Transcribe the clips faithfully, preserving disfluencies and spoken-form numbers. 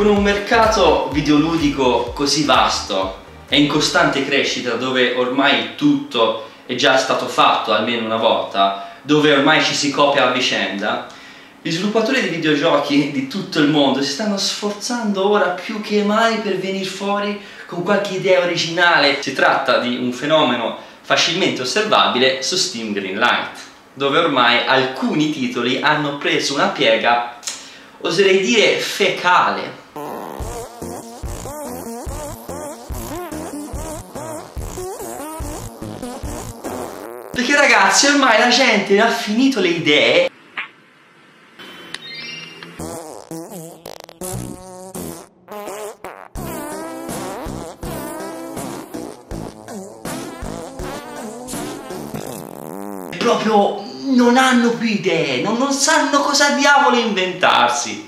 Con un mercato videoludico così vasto e in costante crescita, dove ormai tutto è già stato fatto almeno una volta, dove ormai ci si copia a vicenda, gli sviluppatori di videogiochi di tutto il mondo si stanno sforzando ora più che mai per venire fuori con qualche idea originale. Si tratta di un fenomeno facilmente osservabile su Steam Greenlight, dove ormai alcuni titoli hanno preso una piega, oserei dire, fecale. Perché ragazzi, ormai la gente ha finito le idee. Proprio non hanno più idee, non, non sanno cosa diavolo inventarsi.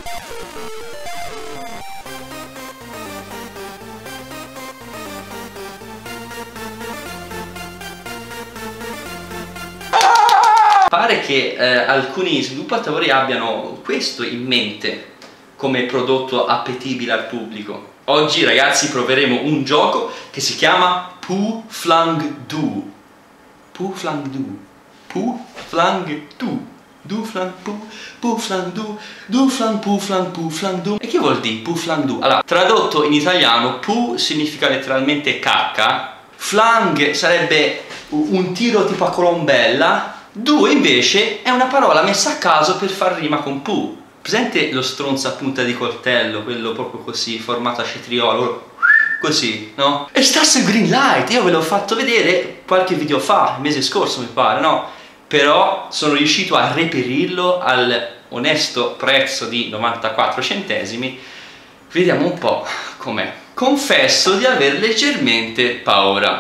Pare che eh, alcuni sviluppatori abbiano questo in mente come prodotto appetibile al pubblico. Oggi ragazzi proveremo un gioco che si chiama Poo Flang Du. Poo Flang Du. Poo Flang Du. Du Flang Poo. Poo Flang Du. Du Flang Poo Flang Poo Flang Du. E che vuol dire Poo Flang Du? Allora, tradotto in italiano, Poo significa letteralmente cacca, Flang sarebbe un tiro tipo a colombella, Du invece è una parola messa a caso per far rima con Pooh. Presente lo stronzo a punta di coltello, quello proprio così, formato a cetriolo, così, no? E sta su Greenlight, io ve l'ho fatto vedere qualche video fa, il mese scorso mi pare, no? Però sono riuscito a reperirlo al onesto prezzo di novantaquattro centesimi. Vediamo un po' com'è. Confesso di aver leggermente paura.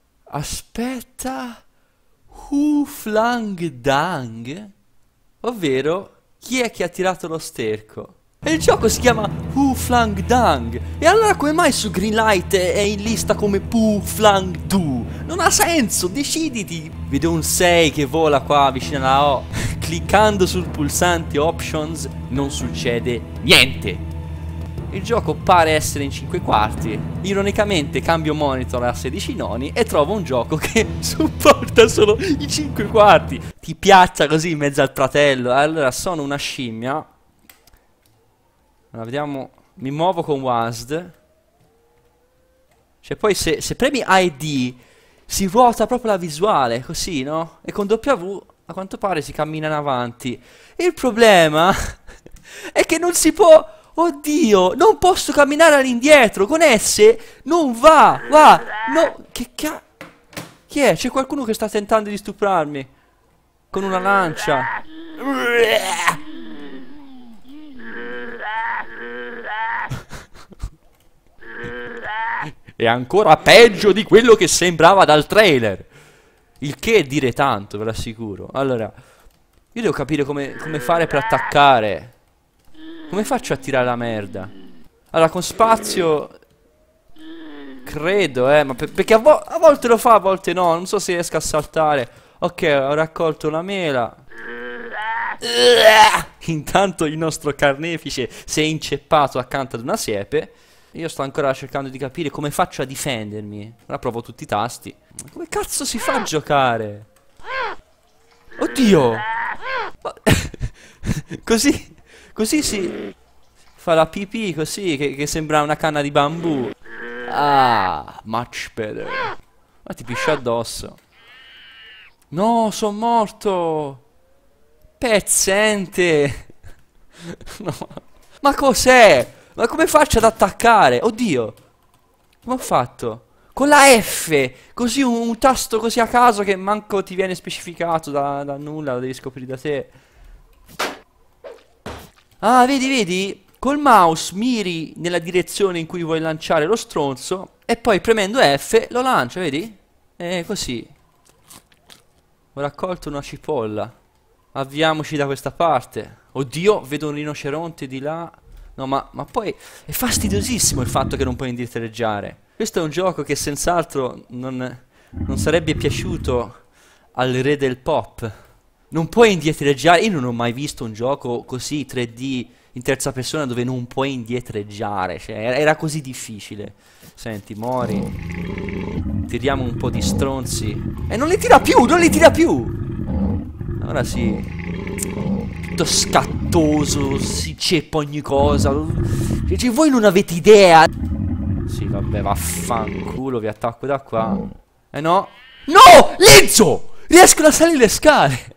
Aspetta... Hu Flang Dang? Ovvero, chi è che ha tirato lo sterco? E il gioco si chiama Hu Flang Dang. E allora come mai su Greenlight è in lista come Poo Flang Du? Non ha senso, deciditi. Vedo un sei che vola qua vicino alla O. Cliccando sul pulsante Options non succede niente. Il gioco pare essere in cinque quarti. Ironicamente cambio monitor a sedici noni e trovo un gioco che supporta solo i cinque quarti. Ti piazza così in mezzo al pratello. Allora sono una scimmia. Allora vediamo. Mi muovo con W A S D. Cioè poi se, se premi A e D si ruota proprio la visuale, così, no? E con W a quanto pare si cammina in avanti. Il problema è che non si può... Oddio, non posso camminare all'indietro. Con S non va. Va. No. Che ca... Chi è? C'è qualcuno che sta tentando di stuprarmi con una lancia. È ancora peggio di quello che sembrava dal trailer. Il che è dire tanto, ve l'assicuro. Allora, io devo capire come, come fare per attaccare. Come faccio a tirare la merda? Allora, con spazio... Credo, eh, ma per, perché a, vo a volte lo fa, a volte no. Non so se riesco a saltare. Ok, ho raccolto una mela. Intanto il nostro carnefice si è inceppato accanto ad una siepe. Io sto ancora cercando di capire come faccio a difendermi. Ora provo tutti i tasti. Come cazzo si fa a giocare? Oddio! Così... Così si fa la pipì così che, che sembra una canna di bambù. Ah, much better. Ma ti piscio addosso. No, sono morto. Pezzente. No. Ma cos'è? Ma come faccio ad attaccare? Oddio. Come ho fatto? Con la F. Così un, un tasto così a caso che manco ti viene specificato da, da nulla. Lo devi scoprire da te. Ah, vedi, vedi? Col mouse miri nella direzione in cui vuoi lanciare lo stronzo e poi premendo F lo lancia, vedi? E così. Ho raccolto una cipolla. Avviamoci da questa parte. Oddio, vedo un rinoceronte di là. No, ma, ma poi è fastidiosissimo il fatto che non puoi indietreggiare. Questo è un gioco che senz'altro non, non sarebbe piaciuto al re del pop. Non puoi indietreggiare. Io non ho mai visto un gioco così tre D in terza persona dove non puoi indietreggiare. Cioè, era, era così difficile. Senti, muori. Tiriamo un po' di stronzi. E non li tira più, non li tira più. Ora sì. Tutto scattoso, si ceppa ogni cosa. Cioè, voi non avete idea. Sì, vabbè, vaffanculo, vi attacco da qua. Eh no. No! Lenzo! Riescono a salire le scale.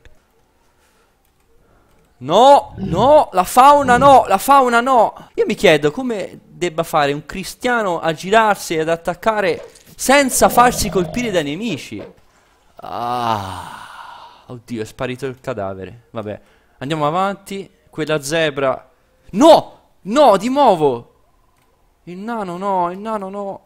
No, no, la fauna no, la fauna no. Io mi chiedo come debba fare un cristiano a girarsi ed attaccare senza farsi colpire dai nemici. Ah, oddio, è sparito il cadavere. Vabbè, andiamo avanti. Quella zebra. No, no, di nuovo. Il nano no, il nano no.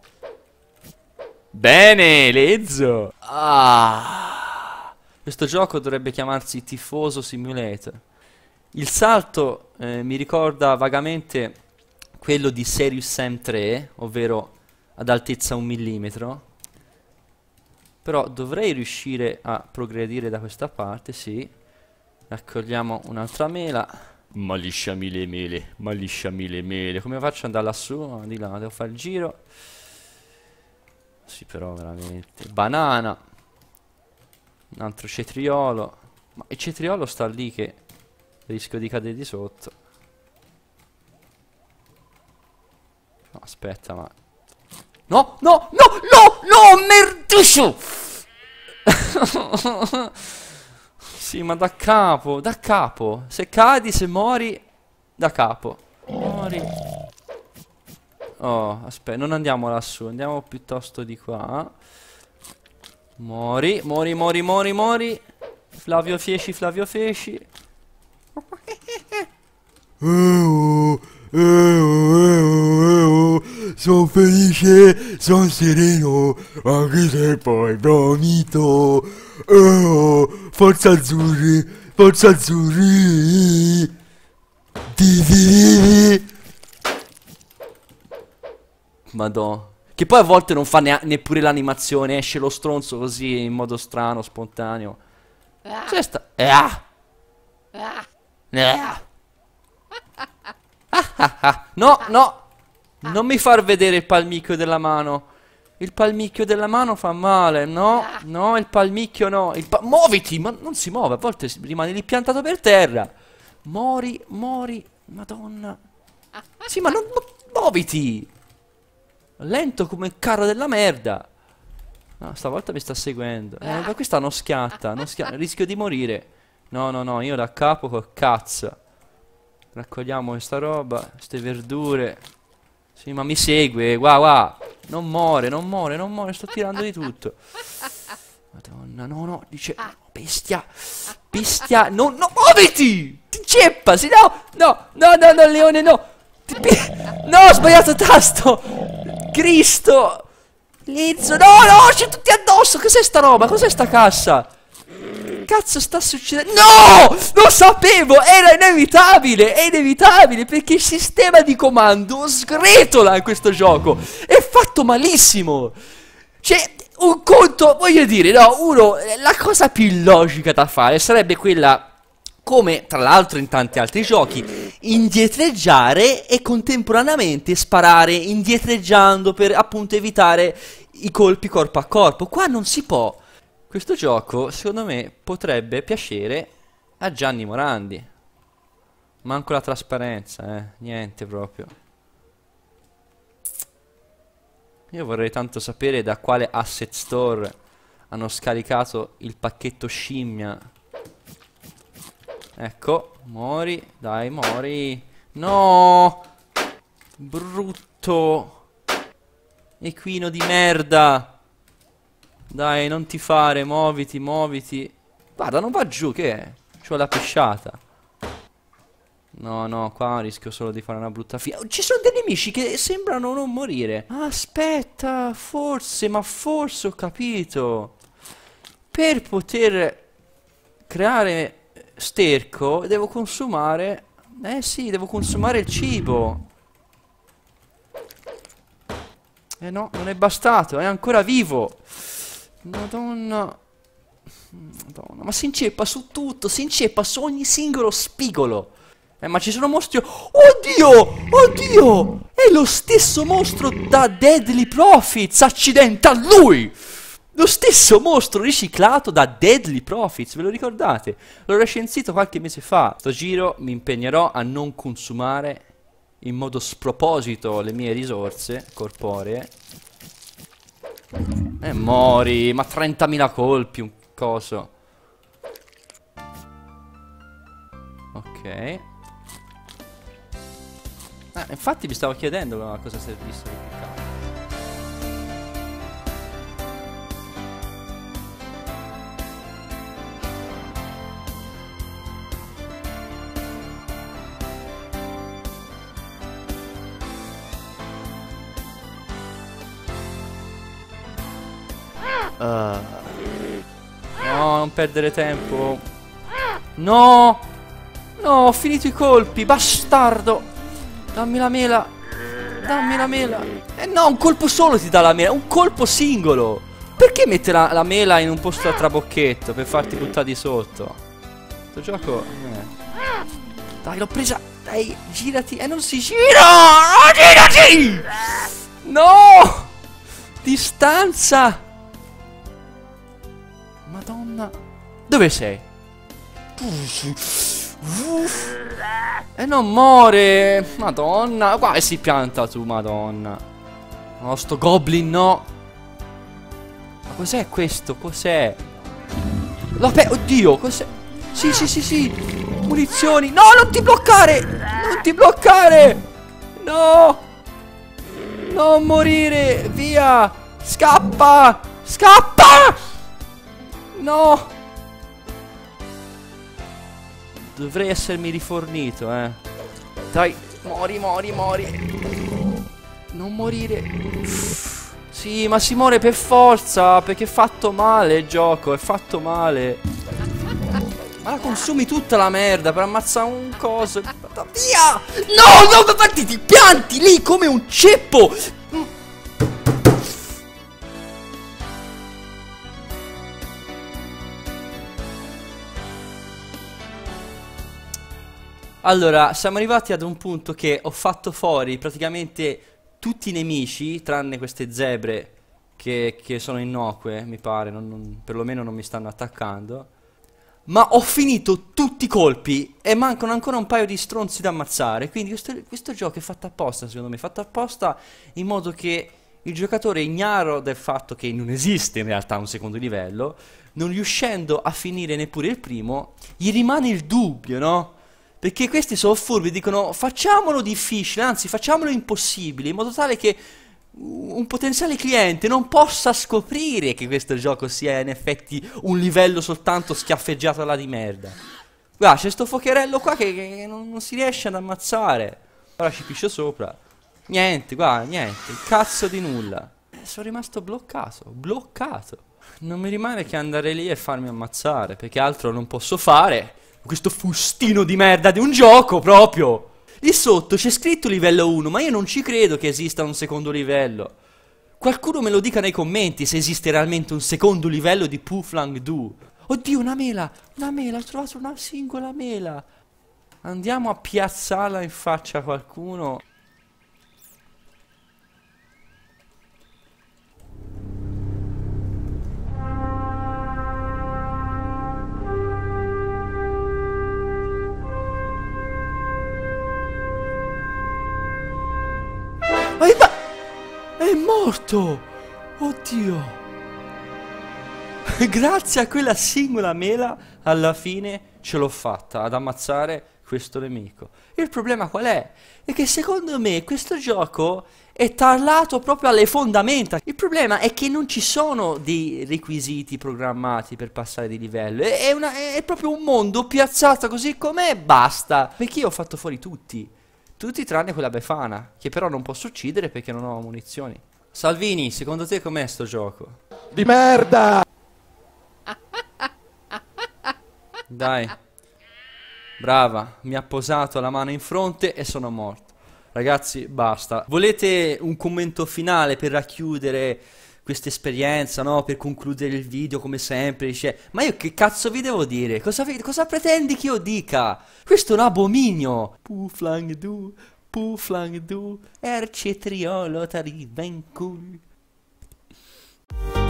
Bene, Lezzo. Ah, questo gioco dovrebbe chiamarsi Tifoso Simulator. Il salto eh, mi ricorda vagamente quello di Serious Sam tre, ovvero ad altezza un millimetro. Però dovrei riuscire a progredire da questa parte, sì. Raccogliamo un'altra mela. Ma lisciami le mele, ma lisciami le mele. Come faccio ad andare lassù? Di là, devo fare il giro. Sì, però veramente. Banana. Un altro cetriolo. Ma il cetriolo sta lì che rischio di cadere di sotto. No, aspetta, ma... No, no, no, no, no, merduccio! Sì, ma da capo, da capo. Se cadi, se muori, da capo. Muori. Oh, aspetta, non andiamo lassù, andiamo piuttosto di qua. Muori, muori, muori, muori, muori. Flavio Fiesci, Flavio Fiesci. Sono felice, sono sereno, anche se poi vomito. Oh, forza azzurri, forza azzurri. Di, di, di. Madò. Che poi a volte non fa ne neppure l'animazione, esce lo stronzo così in modo strano, spontaneo. C'è sta... Eh, ah. Eh, ah. Ah, ah, ah. No, no. Non mi far vedere il palmicchio della mano. Il palmicchio della mano fa male. No, no, il palmicchio no. Il pa Muoviti, ma non si muove. A volte rimane lì piantato per terra. Mori, mori. Madonna. Sì, ma non... Muoviti. Lento come il carro della merda. No, stavolta mi sta seguendo. Eh, ma questa non schiatta, non schiatta. Rischio di morire. No, no, no, io da capo col cazzo. Raccogliamo questa roba, queste verdure. Sì, ma mi segue, guà, guà. Non muore, non muore, non muore, sto tirando di tutto. Madonna, no, no, dice... No, bestia, bestia, no, no, muoviti! Ti ceppa, sì, no, no, no, no, no, leone, no. No, ho sbagliato tasto. Cristo. Lizzo, no, no, c'è tutti addosso. Cos'è sta roba? Cos'è sta cassa? Cazzo sta succedendo? No! Lo sapevo! Era inevitabile! È inevitabile! Perché il sistema di comando sgretola in questo gioco! È fatto malissimo! Cioè, un conto, voglio dire, no, uno, la cosa più logica da fare sarebbe quella, come tra l'altro in tanti altri giochi, indietreggiare e contemporaneamente sparare indietreggiando per appunto evitare i colpi corpo a corpo. Qua non si può. Questo gioco, secondo me, potrebbe piacere a Gianni Morandi. Manco la trasparenza, eh. Niente proprio. Io vorrei tanto sapere da quale asset store hanno scaricato il pacchetto scimmia. Ecco, muori, dai, muori. No! Brutto. Equino di merda. Dai, non ti fare, muoviti, muoviti. Guarda, non va giù, che è? C'ho la pesciata. No, no, qua rischio solo di fare una brutta fine. Ci sono dei nemici che sembrano non morire. Aspetta, forse, ma forse ho capito. Per poter creare sterco devo consumare... Eh sì, devo consumare il cibo. Eh no, non è bastato, è ancora vivo. Madonna. Madonna, ma si inceppa su tutto, si inceppa su ogni singolo spigolo. Eh, ma ci sono mostri... Oddio! Oddio! È lo stesso mostro da Deadly Profits! Accidenta a lui! Lo stesso mostro riciclato da Deadly Profits, ve lo ricordate? L'ho recensito qualche mese fa. Sto giro mi impegnerò a non consumare in modo sproposito le mie risorse corporee. E mori, ma trentamila colpi, un coso. Ok. Ah, infatti mi stavo chiedendo a cosa servisse il piccato. Uh. No, non perdere tempo. No! No, ho finito i colpi, bastardo! Dammi la mela. Dammi la mela. Eh no, un colpo solo ti dà la mela. Un colpo singolo. Perché mette la, la mela in un posto a trabocchetto per farti buttare di sotto? Questo gioco eh. Dai, l'ho presa. Dai, girati. E eh, non si gira. No, girati. No. Distanza. Madonna. Dove sei? E non muore. Madonna. Qua si pianta tu, madonna. No, sto goblin no. Ma cos'è questo? Cos'è? Vabbè, oddio, cos'è? Sì, sì, sì, sì. Munizioni. No, non ti bloccare. Non ti bloccare. No. Non morire. Via. Scappa. Scappa. No. Dovrei essermi rifornito, eh. Dai, mori, mori, mori. Non morire. Sì, ma si muore per forza, perché è fatto male il gioco, è fatto male. Ma la consumi tutta la merda per ammazzare un coso. Via! No, no, infatti ti pianti lì come un ceppo. Allora, siamo arrivati ad un punto che ho fatto fuori praticamente tutti i nemici, tranne queste zebre che, che sono innocue, mi pare, non, non, perlomeno non mi stanno attaccando. Ma ho finito tutti i colpi e mancano ancora un paio di stronzi da ammazzare. Quindi questo, questo gioco è fatto apposta, secondo me, è fatto apposta in modo che il giocatore, ignaro del fatto che non esiste in realtà un secondo livello, non riuscendo a finire neppure il primo, gli rimane il dubbio, no? Perché questi sono furbi, dicono facciamolo difficile, anzi facciamolo impossibile, in modo tale che un potenziale cliente non possa scoprire che questo gioco sia in effetti un livello soltanto schiaffeggiato là di merda. Guarda, c'è sto focherello qua che, che non, non si riesce ad ammazzare. Ora ci piscio sopra. Niente, guarda, niente, il cazzo di nulla. Eh, sono rimasto bloccato, bloccato. Non mi rimane che andare lì e farmi ammazzare, perché altro non posso fare. Questo fustino di merda di un gioco proprio. Lì sotto c'è scritto livello uno, ma io non ci credo che esista un secondo livello. Qualcuno me lo dica nei commenti se esiste realmente un secondo livello di Pooflang due. Oddio, una mela, una mela, ho trovato una singola mela. Andiamo a piazzarla in faccia a qualcuno. È morto! Oddio! Grazie a quella singola mela, alla fine ce l'ho fatta ad ammazzare questo nemico. Il problema qual è? È che secondo me questo gioco è tarlato proprio alle fondamenta. Il problema è che non ci sono dei requisiti programmati per passare di livello. È, è, una, è proprio un mondo piazzato così com'è e basta. Perché io ho fatto fuori tutti. Tutti tranne quella befana, che però non posso uccidere perché non ho munizioni. Salvini, secondo te com'è sto gioco? Di merda! Dai. Brava, mi ha posato la mano in fronte e sono morto. Ragazzi, basta. Volete un commento finale per racchiudere questa esperienza, no? Per concludere il video come sempre, dice, ma io che cazzo vi devo dire? Cosa, vi- cosa pretendi che io dica? Questo è un abominio. Puflang du, puflang du, ercetriolo t'arriva in culo.